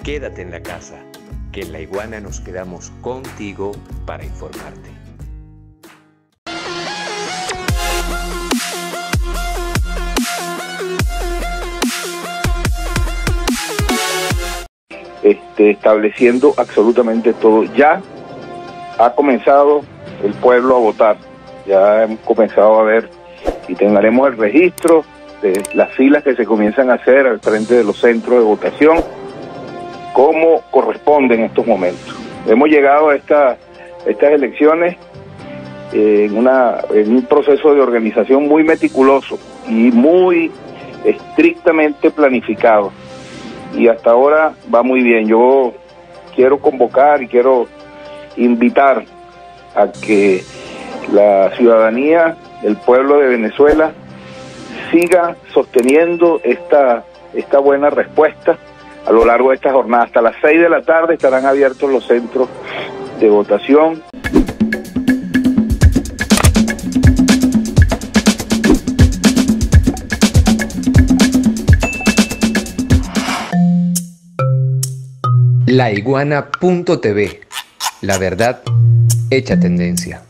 Quédate en la casa, que en La Iguana nos quedamos contigo para informarte. Estableciendo absolutamente todo. Ya ha comenzado el pueblo a votar, ya hemos comenzado a ver y tendremos el registro de las filas que se comienzan a hacer al frente de los centros de votación, como corresponde en estos momentos. Hemos llegado a estas elecciones en un proceso de organización muy meticuloso y muy estrictamente planificado, y hasta ahora va muy bien. Yo quiero convocar y quiero invitar a que la ciudadanía, el pueblo de Venezuela, siga sosteniendo esta buena respuesta a lo largo de esta jornada. Hasta las 6 de la tarde estarán abiertos los centros de votación. Laiguana.tv, la verdad hecha tendencia.